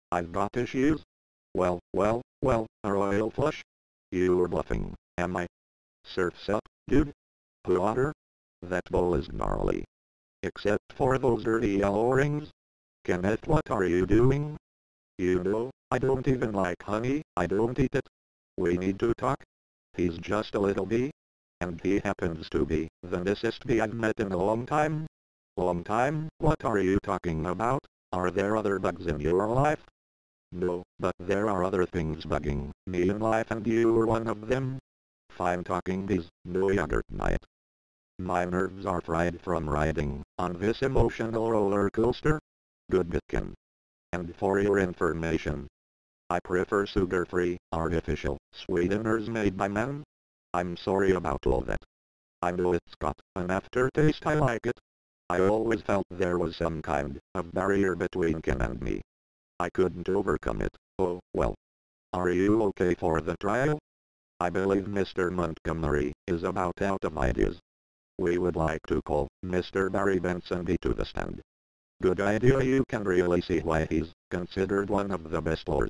I've got issues. Well, a royal flush? You're bluffing, am I? Surf's up, dude. Water? That bowl is gnarly. Except for those dirty yellow rings. Kenneth, what are you doing? You know, I don't even like honey, I don't eat it. We need to talk. He's just a little bee. And he happens to be the nicest bee I've met in a long time. Long time? What are you talking about? Are there other bugs in your life? No, but there are other things bugging me in life and you're one of them. Fine talking bees, no yogurt night. My nerves are fried from riding on this emotional roller coaster. Good bitkin. And for your information, I prefer sugar-free, artificial sweeteners made by men. I'm sorry about all that. I know it's got an aftertaste, I like it. I always felt there was some kind of barrier between Ken and me. I couldn't overcome it. Oh, well. Are you okay for the trial? I believe Mr. Montgomery is about out of ideas. We would like to call Mr. Barry Benson B to the stand. Good idea, you can really see why he's considered one of the best lawyers.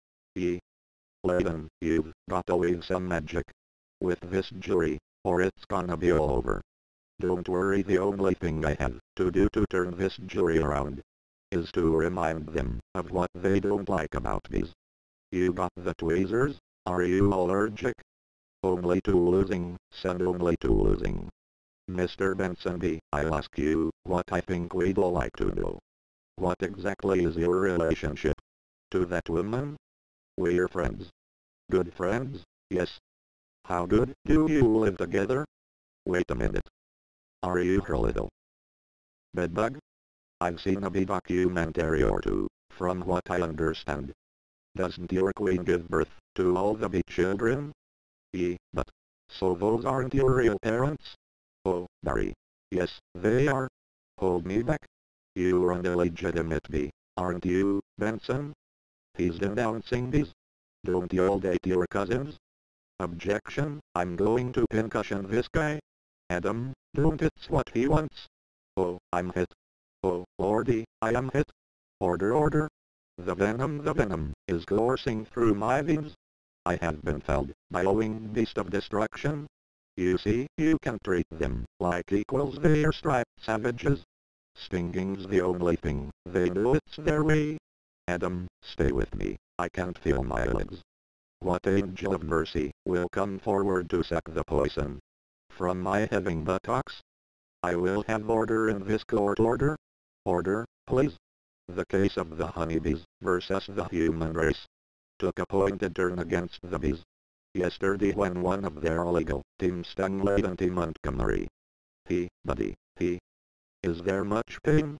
Layden, you've got to weave some magic with this jury, or it's gonna be all over. Don't worry, the only thing I have to do to turn this jury around is to remind them of what they don't like about bees. You got the tweezers? Are you allergic? Only to losing, son, only to losing. Mr. Benson B, I'll ask you what I think we'd all like to know. What exactly is your relationship to that woman? We're friends. Good friends? Yes. How good do you live together? Wait a minute. Are you her little bedbug? I've seen a bee documentary or two, from what I understand. Doesn't your queen give birth to all the bee children? But so those aren't your real parents? Oh, Barry. Yes, they are. Hold me back. You're an illegitimate bee, aren't you, Benson? He's denouncing bees. Don't you all date your cousins? Objection, I'm going to pincushion this guy. Adam, don't, it's what he wants. Oh, I'm hit. Oh, lordy, I am hit. Order. The venom is coursing through my veins. I have been felled by a winged beast of destruction. You see, you can treat them like equals, they're striped savages. Stinging's the only thing they know, it's their way. Adam, stay with me, I can't feel my legs. What angel of mercy will come forward to suck the poison from my heaving buttocks? I will have order in this court, order. Order, please. The case of the honeybees versus the human race took a pointed turn against the bees yesterday when one of their legal team stung Layden T. Montgomery. Buddy, is there much pain?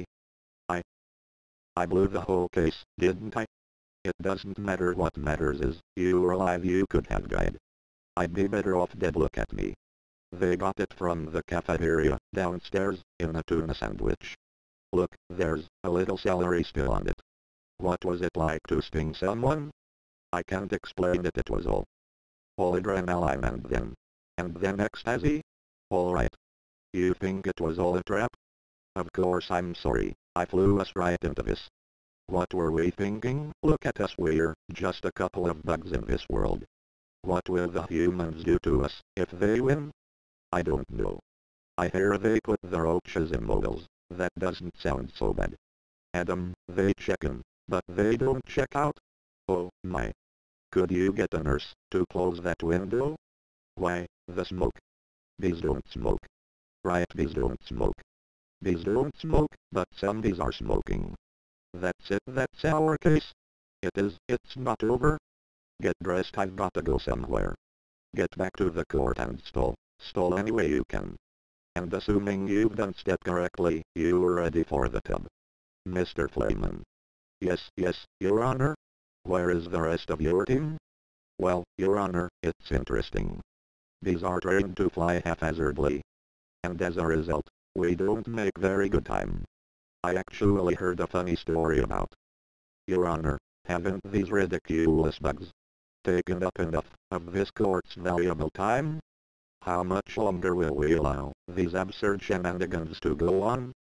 I blew the whole case, didn't I? It doesn't matter, what matters is, you were alive, you could have died. I'd be better off dead, look at me. They got it from the cafeteria, downstairs, in a tuna sandwich. Look, there's a little celery spill on it. What was it like to sting someone? I can't explain it, it was all adrenaline and then ecstasy? Alright. You think it was all a trap? Of course, I'm sorry, I flew us right into this. What were we thinking? Look at us, we're just a couple of bugs in this world. What will the humans do to us if they win? I don't know. I hear they put the roaches in mobiles. That doesn't sound so bad. Adam, they check in, but they don't check out? Oh my. Could you get a nurse to close that window? Why, the smoke. Bees don't smoke. Right, bees don't smoke. Bees don't smoke, but some bees are smoking. That's it, that's our case. It is, it's not over. Get dressed, I've got to go somewhere. Get back to the court and stall any way you can. And assuming you've done step correctly, you're ready for the tub. Mr. Flayman. Yes, Your Honor. Where is the rest of your team? Well, Your Honor, it's interesting. Bees are trained to fly haphazardly. And as a result, we don't make very good time. I actually heard a funny story about. Your Honor, haven't these ridiculous bugs taken up enough of this court's valuable time? How much longer will we allow these absurd shenanigans to go on?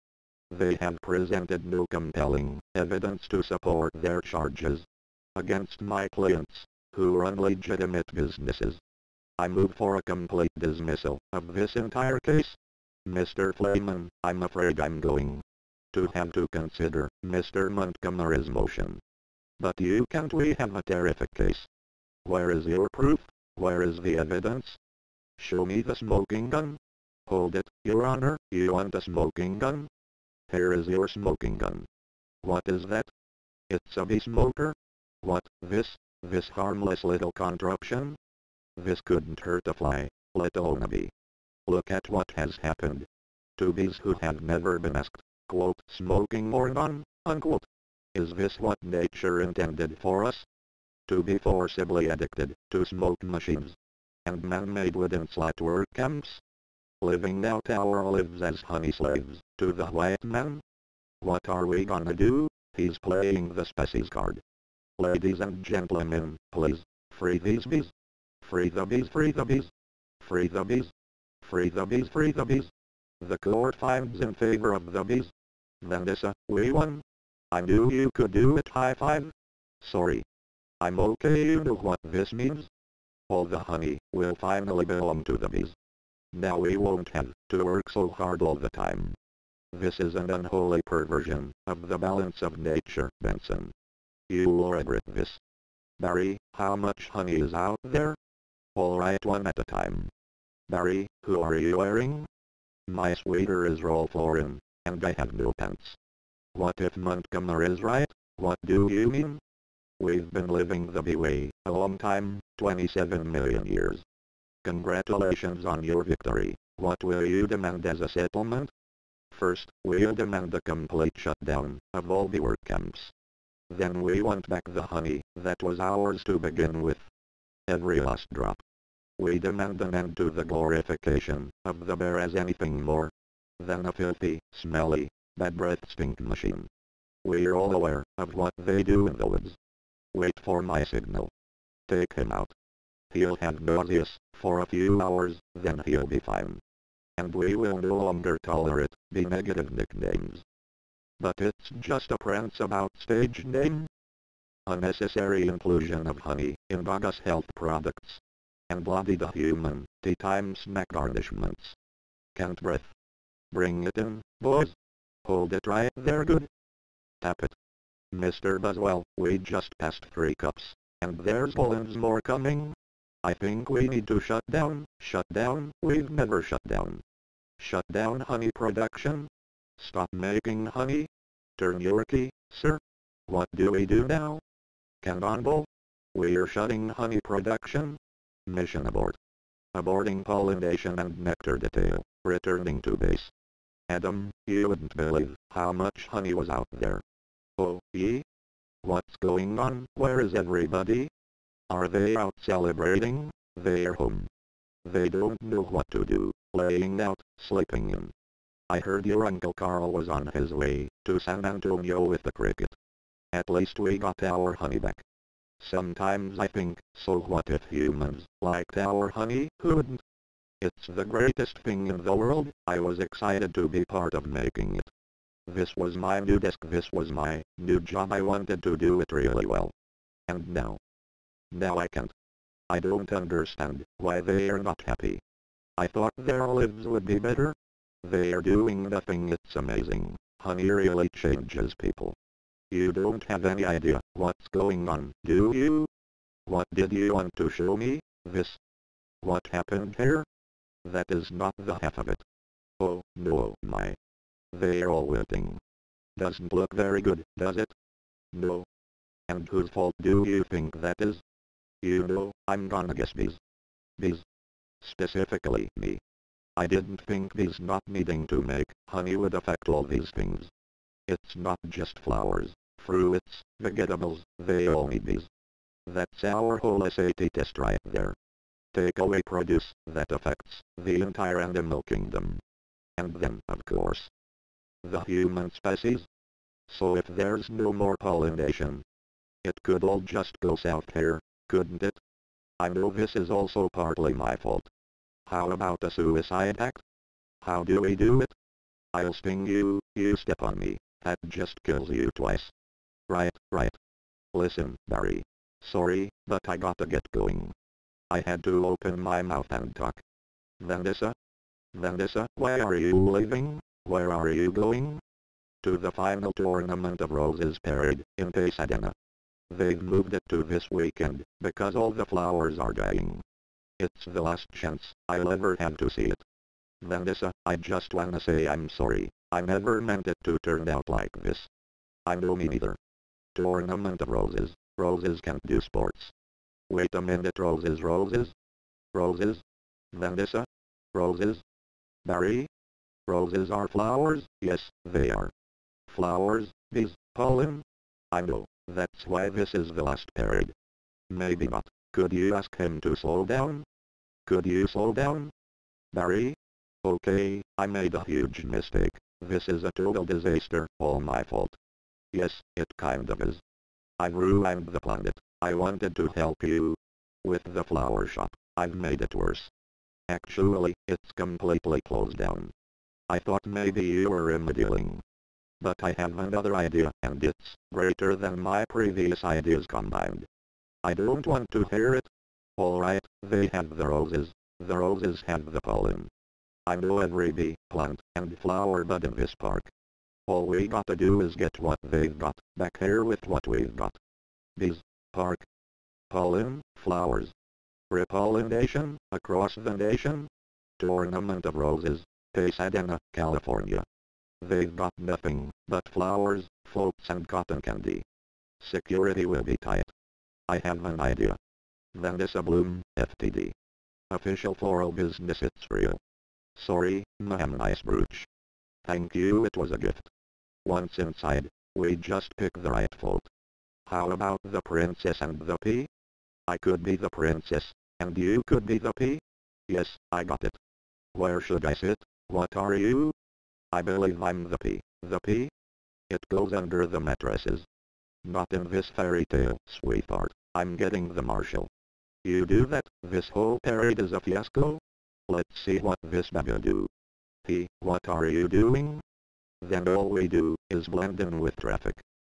They have presented no compelling evidence to support their charges against my clients, who run legitimate businesses. I move for a complete dismissal of this entire case. Mr. Flayman, I'm afraid I'm going to have to consider Mr. Montgomery's motion. But we have a terrific case. Where is your proof? Where is the evidence? Show me the smoking gun. Hold it, Your Honor. You want a smoking gun? Here is your smoking gun. What is that? It's a bee smoker? What, this harmless little contraption? This couldn't hurt a fly, let alone a bee. Look at what has happened to bees who have never been asked, quote, smoking more than, unquote. Is this what nature intended for us? To be forcibly addicted to smoke machines and man-made wooden slat work camps? Living out our lives as honey slaves to the white man? What are we gonna do? He's playing the species card. Ladies and gentlemen, please, free these bees. Free the bees, free the bees. Free the bees. Free the bees, free the bees. The court finds in favor of the bees. Vanessa, we won. I knew you could do it, high five. Sorry. I'm okay, you know what this means? All the honey will finally belong to the bees. Now we won't have to work so hard all the time. This is an unholy perversion of the balance of nature, Benson. You'll regret this. Barry, how much honey is out there? Alright, one at a time. Barry, who are you wearing? My sweater is Ralph Lauren, and I have no pants. What if Montgomery is right? What do you mean? We've been living the bee way a long time, 27 million years. Congratulations on your victory. What will you demand as a settlement? First, we'll demand a complete shutdown of all bee work camps. Then we want back the honey that was ours to begin with. Every last drop. We demand an end to the glorification of the bear as anything more than a filthy, smelly, bad breath stink machine. We're all aware of what they do in the woods. Wait for my signal. Take him out. He'll have nauseous for a few hours, then he'll be fine. And we will no longer tolerate the negative nicknames. But it's just a prance about stage name. Unnecessary inclusion of honey in bogus health products. And bloody the human tea time snack garnishments. Can't breath. Bring it in, boys. Hold it right there, good. Tap it. Mr. Buswell, we just passed 3 cups, and there's Poland's more coming. I think we need to shut down, we've never shut down. Shut down honey production? Stop making honey? Turn your key, sir? What do we do now? Cannonball? We're shutting honey production? Mission abort. Aborting pollination and nectar detail, returning to base. Adam, you wouldn't believe how much honey was out there. Oh, yeah? What's going on? Where is everybody? Are they out celebrating? They're home. They don't know what to do, laying out, sleeping in. I heard your Uncle Carl was on his way to San Antonio with the cricket. At least we got our honey back. Sometimes I think, so what if humans liked our honey? Who wouldn't? It's the greatest thing in the world. I was excited to be part of making it. This was my new desk, this was my new job, I wanted to do it really well. And now I can't. I don't understand why they are not happy. I thought their lives would be better. They are doing nothing, it's amazing. Honey really changes people. You don't have any idea what's going on, do you? What did you want to show me? This? What happened here? That is not the half of it. Oh, no, my. They're all wilting. Doesn't look very good, does it? No. And whose fault do you think that is? You know, I'm gonna guess bees. Bees. Specifically me. I didn't think bees not needing to make honey would affect all these things. It's not just flowers, fruits, vegetables, they all need bees. That's our whole SAT test right there. Take away produce that affects the entire animal kingdom. And then, of course, the human species. So if there's no more pollination, it could all just go south here, couldn't it? I know this is also partly my fault. How about a suicide act? How do we do it? I'll sting you, you step on me, that just kills you twice. Right. Listen, Barry. Sorry, but I gotta get going. I had to open my mouth and talk. Vanessa? Vanessa, why are you leaving? Where are you going? To the final tournament of Roses Parade, in Pasadena. They've moved it to this weekend, because all the flowers are dying. It's the last chance I'll ever have to see it. Vanessa, I just wanna say I'm sorry. I never meant it to turn out like this. I know me neither. Tournament of Roses. Roses can't do sports. Wait a minute, roses? Roses? Vanessa? Roses? Barry? Roses are flowers? Yes, they are. Flowers, bees, pollen? I know, that's why this is the last parade. Maybe not. Could you ask him to slow down? Could you slow down? Barry? Okay, I made a huge mistake. This is a total disaster, all my fault. Yes, it kind of is. I've ruined the planet. I wanted to help you. With the flower shop, I've made it worse. Actually, it's completely closed down. I thought maybe you were remodeling. But I have another idea, and it's greater than my previous ideas combined. I don't want to hear it. Alright, they have the roses. The roses have the pollen. I know every bee, plant, and flower bud in this park. All we gotta do is get what they've got, back here with what we've got. Bees, park, pollen, flowers. Repollination, across the nation. Tournament of Roses, Pasadena, California. They've got nothing but flowers, floats and cotton candy. Security will be tight. I have an idea. Vanessa Bloom, FTD. Official floral business, it's real. Sorry, ma'am, nice brooch. Thank you, it was a gift. Once inside, we just pick the right float. How about the princess and the pea? I could be the princess, and you could be the pea? Yes, I got it. Where should I sit? What are you? I believe I'm the pea. The pea? It goes under the mattresses. Not in this fairy tale, sweetheart. I'm getting the marshal. You do that? This whole parade is a fiasco? Let's see what this baga do. Pea, what are you doing? Then all we do is blend in with traffic.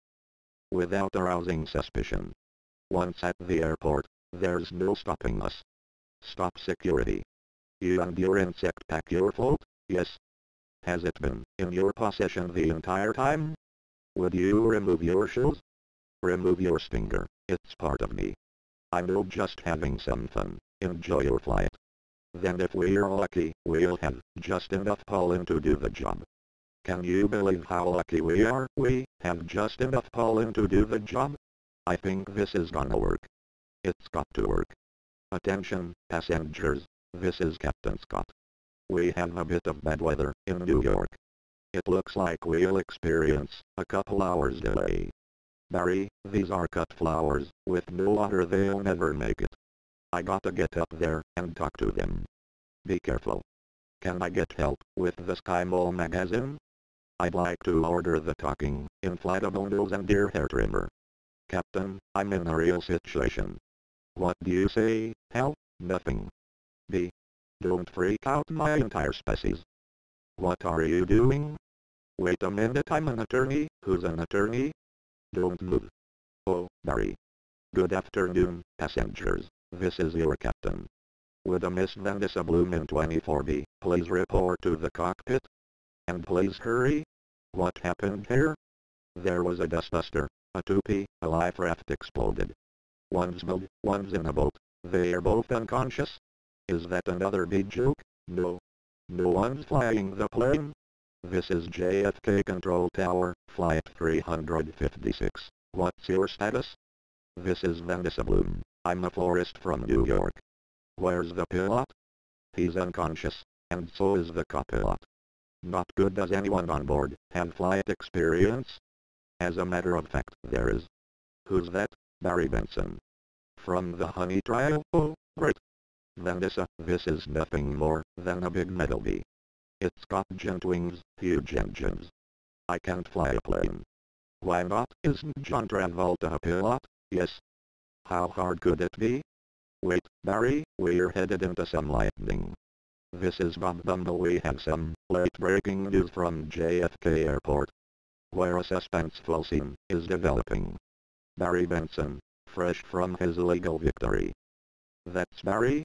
Without arousing suspicion. Once at the airport, there's no stopping us. Stop security. You and your insect pack your float? Yes. Has it been in your possession the entire time? Would you remove your shoes? Remove your stinger, it's part of me. I'm not just having some fun. Enjoy your flight. Then if we're lucky, we'll have just enough pollen to do the job. Can you believe how lucky we are? We have just enough pollen to do the job? I think this is gonna work. It's got to work. Attention, passengers. This is Captain Scott. We have a bit of bad weather in New York. It looks like we'll experience a couple hours delay. Barry, these are cut flowers. With no water they'll never make it. I gotta get up there and talk to them. Be careful. Can I get help with the Sky Mall magazine? I'd like to order the talking, inflatable nose and deer hair trimmer. Captain, I'm in a real situation. What do you say? Help? Nothing. B. Don't freak out my entire species. What are you doing? Wait a minute, I'm an attorney. Who's an attorney? Don't move. Oh, Barry. Good afternoon, passengers. This is your captain. Would a Miss Vanessa Bloom in 24B please report to the cockpit? And please hurry. What happened here? There was a dustbuster, a toupee, a life raft exploded. One's built, one's in a boat. They are both unconscious. Is that another big joke? No. No one's flying the plane. This is JFK Control Tower, Flight 356. What's your status? This is Vanessa Bloom. I'm a florist from New York. Where's the pilot? He's unconscious, and so is the co-pilot. Not good. Does anyone on board have flight experience? As a matter of fact, there is. Who's that? Barry Benson. From the Honey Trial? Oh, great. Vanessa, this is nothing more than a big metal bee. It's got giant wings, huge engines. I can't fly a plane. Why not? Isn't John Travolta a pilot? Yes. How hard could it be? Wait, Barry, we're headed into some lightning. This is Bob Bumble. We have some late breaking news from JFK Airport, where a suspenseful scene is developing. Barry Benson, fresh from his legal victory, that's Barry,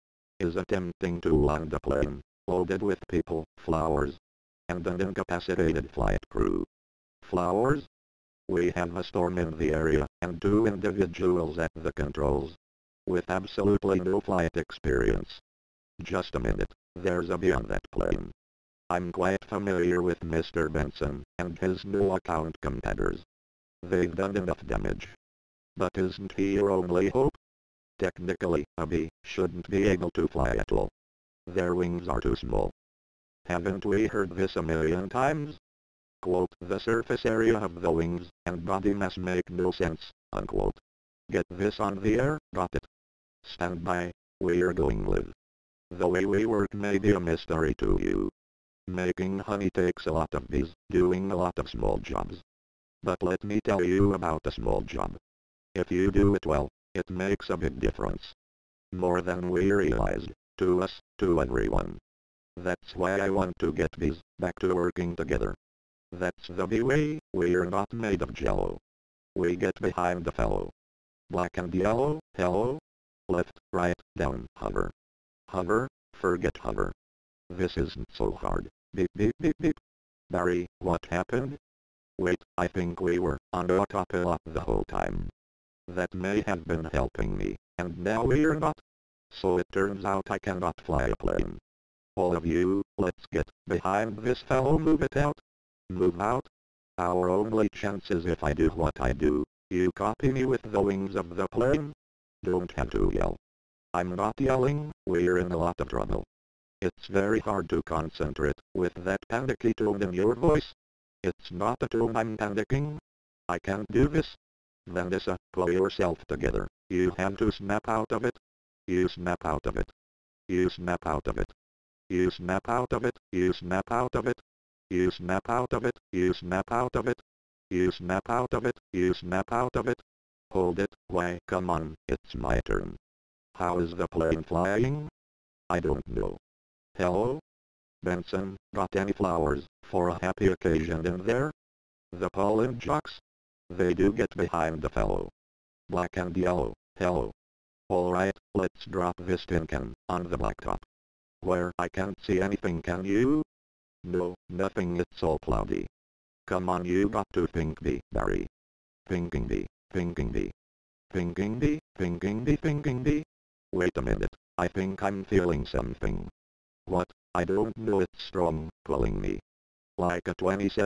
is attempting to land a plane loaded with people, flowers, and an incapacitated flight crew. Flowers? We have a storm in the area and 2 individuals at the controls, with absolutely no flight experience. Just a minute, there's a bee on that plane. I'm quite familiar with Mr. Benson and his new account competitors. They've done enough damage. But isn't he your only hope? Technically, a bee shouldn't be able to fly at all. Their wings are too small. Haven't we heard this a million times? Quote, the surface area of the wings and body mass make no sense, unquote. Get this on the air, got it? Stand by, we're going live. The way we work may be a mystery to you. Making honey takes a lot of bees, doing a lot of small jobs. But let me tell you about a small job. If you do it well, it makes a big difference. More than we realized, to us, to everyone. That's why I want to get bees back to working together. That's the bee way. We're not made of jello. We get behind the fellow. Black and yellow, hello? Left, right, down, hover. Hover, forget hover. This isn't so hard. Beep beep beep beep. Barry, what happened? Wait, I think we were on autopilot the whole time. That may have been helping me, and now we're not. So it turns out I cannot fly a plane. All of you, let's get behind this fellow. Move it out. Move out. Our only chance is if I do what I do. You copy me with the wings of the plane? Don't have to yell. I'm not yelling, we're in a lot of trouble. It's very hard to concentrate with that panicky tone in your voice. It's not a tone I'm panicking. I can't do this. Vanessa, pull yourself together. You have to snap out of it. You snap out of it. You snap out of it. You snap out of it. You snap out of it. You snap out of it. You snap out of it. You snap out of it. You snap out of it. Hold it. Why, come on, it's my turn. How is the plane flying? I don't know. Hello? Benson, got any flowers for a happy occasion in there? The pollen jocks? They do get behind the fellow. Black and yellow, hello. Alright, let's drop this tin can on the blacktop. Where I can't see anything, can you? No, nothing, it's all cloudy. Come on, you got to think bee, Barry. Thinking bee, thinking bee. Thinking bee, thinking bee, thinking bee. Wait a minute, I think I'm feeling something. What? I don't know, it's strong, pulling me. Like a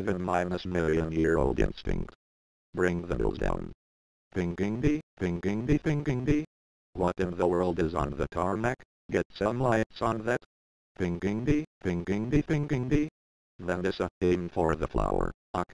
27-million-year-old instinct. Bring the nose down. Thinking bee, thinking bee, thinking bee. What in the world is on the tarmac? Get some lights on that. Thinking bee, thinking bee, thinking bee. Vanessa, aim for the flower.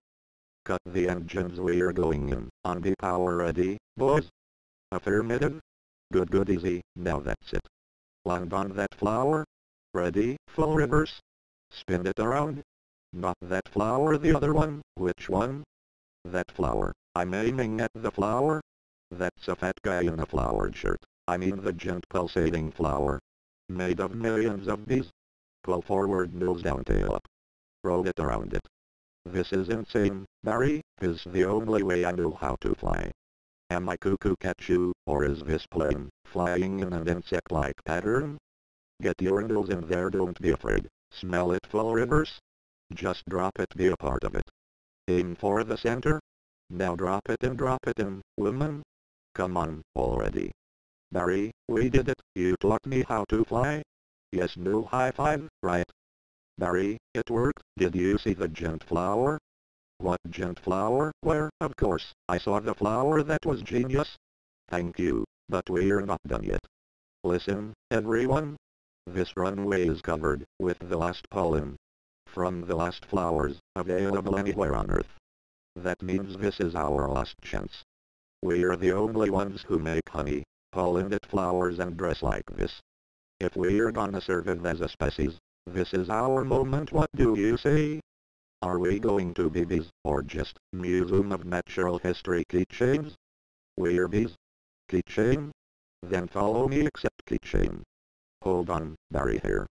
Cut the engines, we're going in. On bee power, ready, boys? Affirmative. Good, easy, now that's it. Land on that flower. Ready, full reverse. Spin it around. Not that flower, the other one. Which one? That flower. I'm aiming at the flower. That's a fat guy in a flowered shirt. I mean the giant pulsating flower. Made of millions of bees. Pull forward, nose down, tail up. Roll it around it. This is insane, Barry. Is the only way I know how to fly. Am I cuckoo cat you, or is this plane flying in an insect-like pattern? Get your nose in there, don't be afraid. Smell it, full reverse. Just drop it, be a part of it. Aim for the center. Now drop it in, woman. Come on, already. Barry, we did it. You taught me how to fly. Yes, no, high five, right? Barry, it worked. Did you see the giant flower? What giant flower? Where? Of course, I saw the flower. That was genius. Thank you, but we're not done yet. Listen, everyone. This runway is covered with the last pollen from the last flowers available anywhere on Earth. That means this is our last chance. We're the only ones who make honey, pollinate flowers and dress like this. If we're gonna survive as a species, this is our moment. What do you say? Are we going to be bees, or just Museum of Natural History keychains? We're bees. Keychain? Then follow me, except keychain. Hold on, Barry here.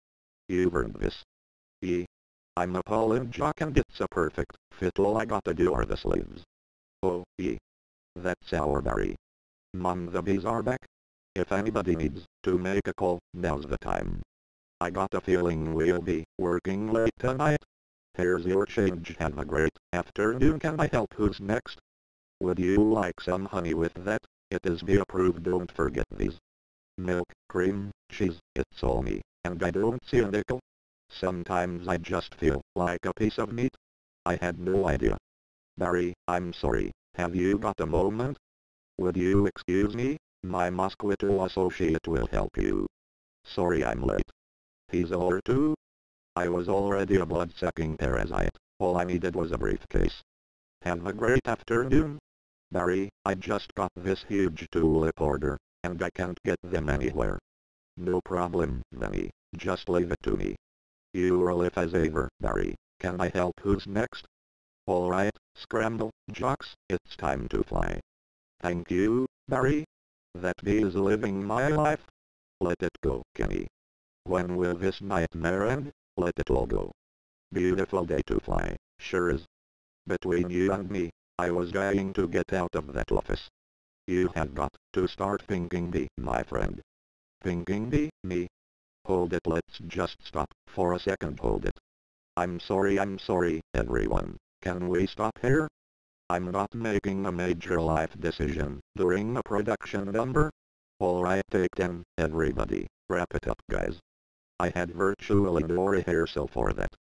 You've earned this. I'm a Poland jock and it's a perfect fit. All I gotta do are the sleeves. Oh, that's our Barry. Mom, the bees are back. If anybody needs to make a call, now's the time. I got a feeling we'll be working late tonight. Here's your change. Have a great afternoon. Can I help? Who's next? Would you like some honey with that? It is the approved. Don't forget these. Milk, cream, cheese, it's all me, and I don't see a nickel. Sometimes I just feel like a piece of meat. I had no idea. Barry, I'm sorry. Have you got a moment? Would you excuse me? My mosquito associate will help you. Sorry I'm late. He's over too? I was already a blood-sucking parasite. All I needed was a briefcase. Have a great afternoon. Barry, I just got this huge tulip order, and I can't get them anywhere. No problem, Vinny. Just leave it to me. You're alive as ever, Barry. Can I help? Who's next? Alright, scramble, jocks, it's time to fly. Thank you, Barry. That bee is living my life. Let it go, Kenny. When will this nightmare end? Let it all go. Beautiful day to fly, sure is. Between you and me, I was dying to get out of that office. You have got to start thinking me, my friend. Thinking me? Hold it, let's just stop for a second. Hold it. I'm sorry, everyone. Can we stop here? I'm not making a major life decision during a production number. Alright, take 10, everybody. Wrap it up, guys. I had virtually no rehearsal for that.